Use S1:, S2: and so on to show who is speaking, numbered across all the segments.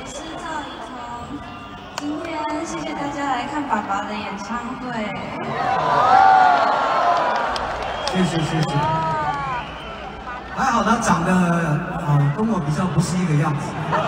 S1: 是赵以彤，今天谢谢大家来看爸爸的演唱会。
S2: 谢谢。还好他长得跟我比较不是一个样子。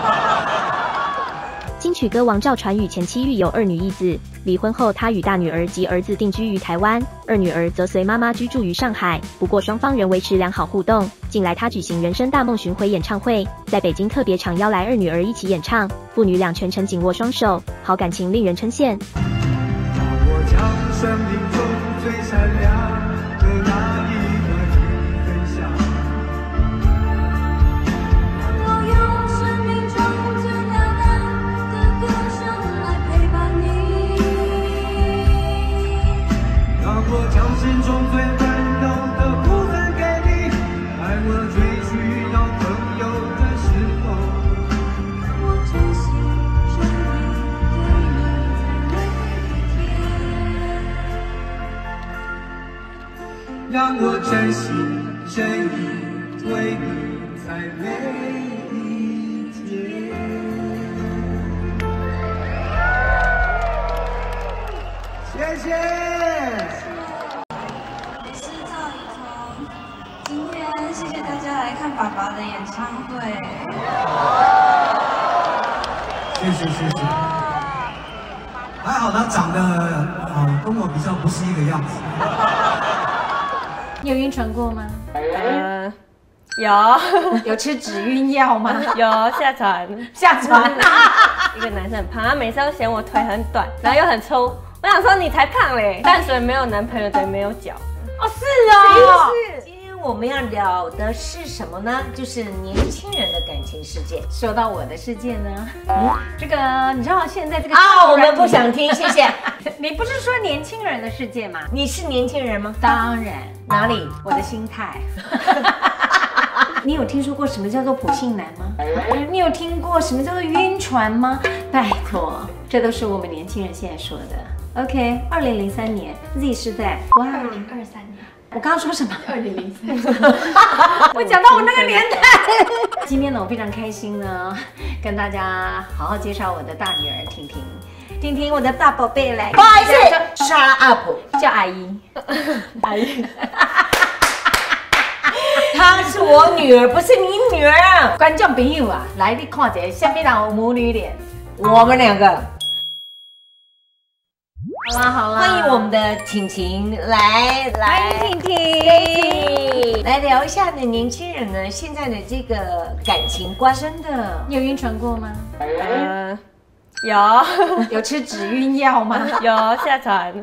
S3: 金曲歌王赵传与前妻育有2女1子，离婚后他与大女儿及儿子定居于台湾，2女儿则随妈妈居住于上海。不过双方仍维持良好互动。近来他举行人生大梦巡回演唱会，在北京特别场邀来2女儿一起演唱，父女俩全程紧握双手，好感情令人称羡。
S4: 让我将生命中最闪亮的那一段与你分享。
S1: 我用生命中最亮的歌声来陪伴你，
S4: 让我将心中最温柔的部分给你，在我最需要朋友的时候，
S1: 我真心真意对你在每一天。
S4: 让我真心真意对你在每一天。谢谢。
S1: 我是赵以彤，今天谢谢大家来看爸爸的演唱会。
S2: 谢。还好他长得跟我比较不是一个样子。
S5: 你有晕船过吗？
S6: 有
S5: 有吃止晕药吗？
S6: 有下船，一个男生很胖，他每次都嫌我腿很短，然后又很粗。我想说你才胖嘞，淡水没有男朋友等于没有脚。
S5: 哦，是哦。
S7: 今天我们要聊的是什么呢？就是年轻人的感情世界。
S5: 说到我的世界呢，这个你知道现在这个
S7: 我们不想听，谢谢。
S5: 你不是说年轻人的世界吗？
S7: 你是年轻人吗？
S5: 当然，
S7: 哪里？
S5: 我的心态。你有听说过什么叫做普信男吗？你有听过什么叫做晕船吗？拜托，这都是我们年轻人现在说的。OK，2003年 Z 世代，哇，2023年。我刚刚说什么？2003。我讲到我那个年代。今天呢，我非常开心呢，跟大家好好介绍我的大女儿婷婷。婷婷，我的大宝贝来。
S7: 不好意思 ，Shut up，
S5: 叫阿姨。
S6: 阿姨，
S7: 她是我女儿，不是你女儿啊！
S5: 观众朋友啊，来你看一下，下面人有母女脸。
S7: 我们两个。
S5: 好啦，
S7: 欢迎我们的婷婷来，
S5: 欢迎婷婷，
S7: 来聊一下呢，年轻人呢现在的这个感情观。
S5: 真的，你有晕船过吗？有吃止晕药吗？
S6: 有下船，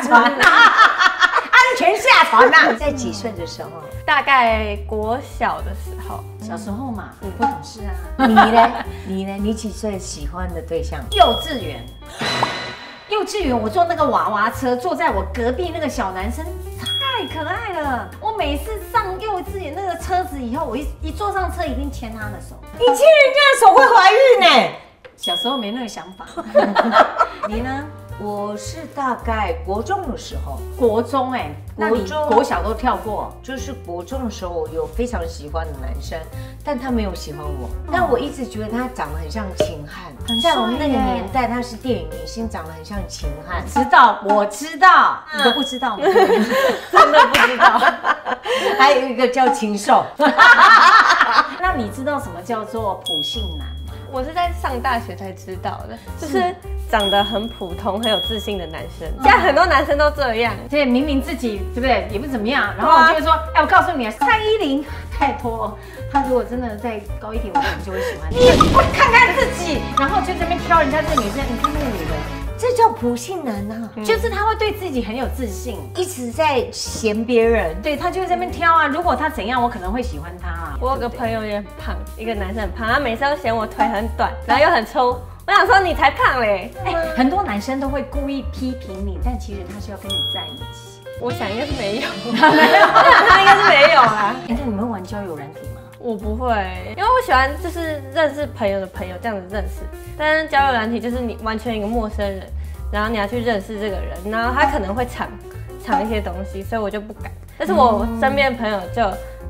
S5: 安全下船呐！
S7: 在几岁的时候？
S6: 大概国小的时候，
S5: 小时候嘛，不懂事啊。
S7: 你呢？你几岁喜欢的对象？
S5: 幼稚园，我坐那个娃娃车，坐在我隔壁那个小男生太可爱了。我每次上幼稚园那个车子以后，我一坐上车，一定牵他的手。
S7: 你牵人家的手会怀孕呢？
S5: 小时候没那个想法。你呢？
S7: 我是大概国中的时候，
S5: 国中那你国小都跳过？
S7: 就是国中的时候，我有非常喜欢的男生，但他没有喜欢我。但我一直觉得他长得很像秦汉，在我们那个年代，他是电影明星，长得很像秦汉。
S5: 我知道，你都不知道吗？
S6: 真的不知道。
S7: 还有一个叫禽兽。
S5: 那你知道什么叫做普信男吗？
S6: 我是在上大学才知道的，就是长得很普通、很有自信的男生。现在很多男生都这样，
S5: 对，明明自己对不对也不怎么样，然后我就会说，我告诉你，蔡依林，拜托，她如果真的再高一点，我可能就会喜欢你。你会看看自己，然后就这边挑人家这个女生，你看那个女的。
S7: 这叫普信男啊，
S5: 就是他会对自己很有自信，
S7: 一直在嫌别人，
S5: 对他就会在那边挑啊。如果他怎样，我可能会喜欢他啊。
S6: 我有个朋友也很胖，一个男生很胖，他每次都嫌我腿很短，然后又很粗。我想说你才胖嘞，
S5: 很多男生都会故意批评你，但其实他是要跟你在一起。
S6: 我想应该是没有，他应该是没有啦。
S5: 那你们会玩交友软体吗？
S6: 我不会，因为我喜欢就是认识朋友的朋友这样子认识，但是交友软体就是你完全一个陌生人，然后你要去认识这个人，然后他可能会藏一些东西，所以我就不敢。但是我身边的朋友就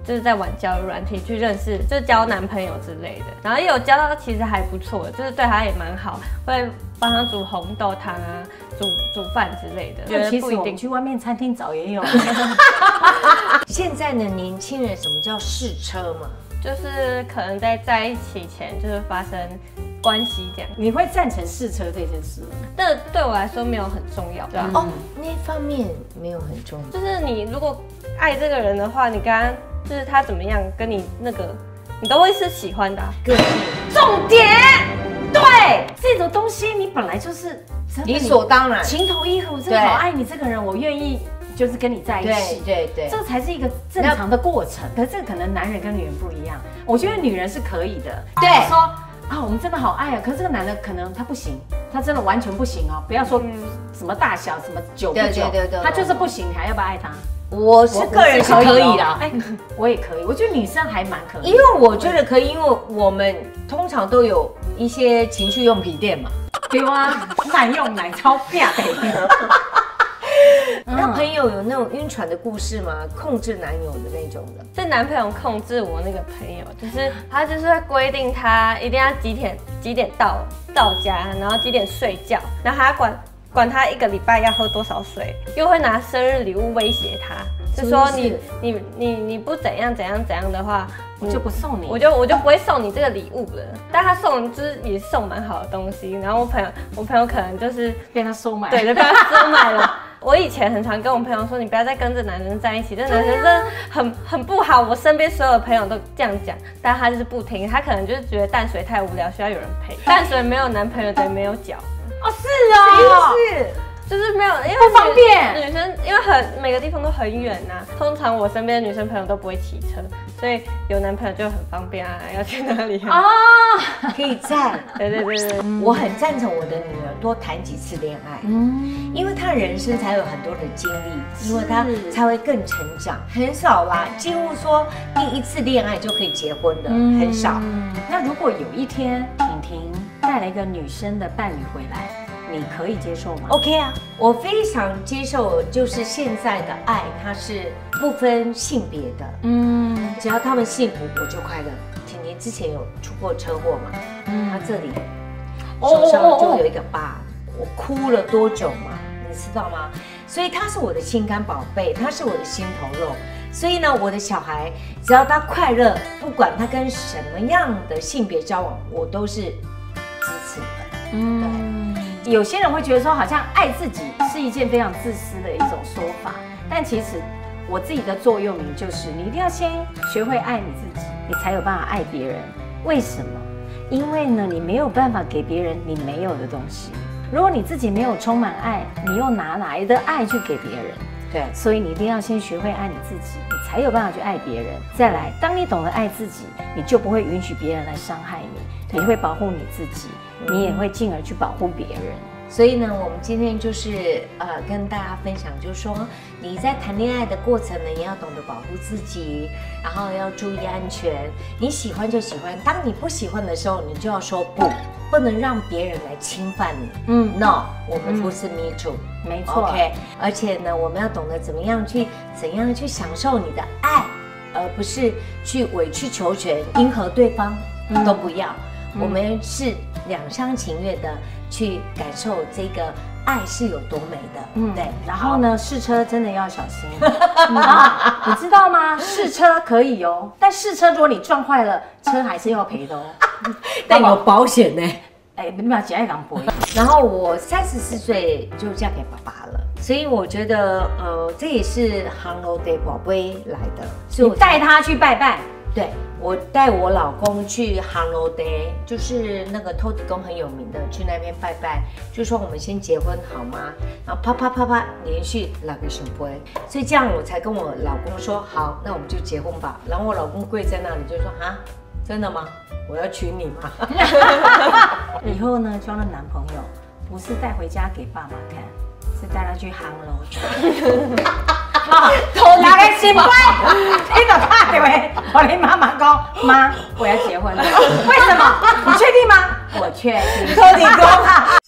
S6: 就是在玩交友软体去认识，就交男朋友之类的。然后也有交到其实还不错的，就是对他也蛮好，会帮他煮红豆汤啊，煮饭之类的。觉得
S5: 其
S6: 不一定
S5: 实我们去外面餐厅找也有。
S7: 现在的年轻人什么叫试车嘛？
S6: 就是可能在一起前就是发生关系这样。
S5: 你会赞成试车这件事吗？
S6: 这对我来说没有很重要，对吧？
S7: 哦，那方面没有很重要。
S6: 就是你如果爱这个人的话，你跟他就是他怎么样，跟你那个你都会是喜欢的、啊。
S5: 重点，对这种东西，你本来就是
S7: 理所当然，
S5: 情投意合，我真的好爱你这个人，我愿意就是跟你在一起。
S7: 对，
S5: 这才是一个正常的过程。可是这可能男人跟女人不一样，我觉得女人是可以的。
S7: 对，
S5: 说啊，我们真的好爱啊，可是这个男的可能他不行，他真的完全不行哦。不要说什么大小，什么久不久，他就是不行，你还要不要爱他？
S7: 我是个人是可以的，
S5: 哎，我也可以，我觉得女生还蛮可以，
S7: 因为我觉得可以，因为我们通常都有一些情趣用品店嘛，
S5: 对啊，滥用奶超变的。
S7: 那朋友有那种晕船的故事吗？控制男友的那种的？
S6: 是男朋友控制我那个朋友，就是他就是会规定他一定要几点到家，然后几点睡觉，然后还要管他1个礼拜要喝多少水，又会拿生日礼物威胁他，就说你不怎样的话，
S5: 我就不送你，
S6: 我就不会送你这个礼物了。但他送就是也送蛮好的东西，然后我朋友可能就是
S5: 被他收买，
S6: 对，就被他收买了。我以前很常跟我朋友说，你不要再跟这男人在一起，这男人真的很不好。我身边所有的朋友都这样讲，但他就是不听，他可能就是觉得淡水太无聊，需要有人陪。淡水没有男朋友等于没有脚。
S5: 哦，是哦，
S7: 是。
S6: 就是没有，因为
S5: 不方便。
S6: 女生因为每个地方都很远呐、通常我身边的女生朋友都不会骑车，所以有男朋友就很方便啊，要去哪里啊？
S7: 可以赞。
S6: 对，
S7: 我很赞成我的女儿多谈几次恋爱，因为她人生才有很多的经历，因为她才会更成长。很少啦，几乎说第一次恋爱就可以结婚的，很少。
S5: 那如果有一天婷婷带了一个女生的伴侣回来，你可以接受吗
S7: ？OK 啊，我非常接受，就是现在的爱，它是不分性别的，只要他们幸福，我就快乐。婷婷之前有出过车祸嘛，她这里手上就有一个疤，我哭了多久嘛，你知道吗？所以她是我的心肝宝贝，她是我的心头肉。所以呢，我的小孩只要他快乐，不管他跟什么样的性别交往，我都是支持的。
S5: 有些人会觉得说，好像爱自己是一件非常自私的一种说法，但其实我自己的座右铭就是，你一定要先学会爱你自己，你才有办法爱别人。为什么？因为呢，你没有办法给别人你没有的东西。如果你自己没有充满爱，你又哪来的爱去给别人？
S7: 对，
S5: 所以你一定要先学会爱你自己，你才有办法去爱别人。再来，当你懂得爱自己，你就不会允许别人来伤害你，你会保护你自己，你也会进而去保护别人。
S7: 所以呢，我们今天就是跟大家分享，就是说你在谈恋爱的过程呢，也要懂得保护自己，然后要注意安全。你喜欢就喜欢，当你不喜欢的时候，你就要说不能让别人来侵犯你。No， 我们不是 me too，
S5: 没错。
S7: OK， 而且呢，我们要懂得怎样去享受你的爱，而不是去委曲求全，迎合对方，都不要。我们是两厢情愿的去感受这个爱是有多美的。对。
S5: 然后呢，试车真的要小心。你知道吗？试车可以哦，但试车如果你撞坏了，车还是要赔的哦。
S7: 但有保险呢。
S5: 哎，没办法，爱港博。
S7: 然后我34岁就嫁给爸爸了，所以我觉得这也是航楼的宝贝来的，所以我
S5: 带他去拜拜。
S7: 对，我带我老公去航楼的，就是那个土地公很有名的，去那边拜拜，就说我们先结婚好吗？然后啪，连续2个圣杯，所以这样我才跟我老公说好，那我们就结婚吧。然后我老公跪在那里就说啊，真的吗？我要娶你吗？
S5: 以后呢，交了男朋友不是带回家给爸妈看，是带他去航楼。头拿个心杯，你就打电话，我的妈妈说，妈，我要结婚了。为什么？你确定吗？我确定。
S7: 土地公。